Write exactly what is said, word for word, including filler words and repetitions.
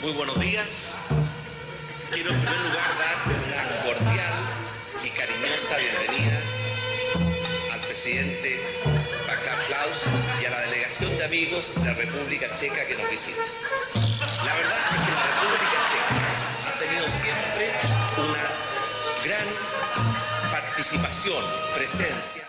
Muy buenos días. Quiero en primer lugar dar una cordial y cariñosa bienvenida al presidente Václav Klaus y a la delegación de amigos de la República Checa que nos visita. La verdad es que la República Checa ha tenido siempre una gran participación, presencia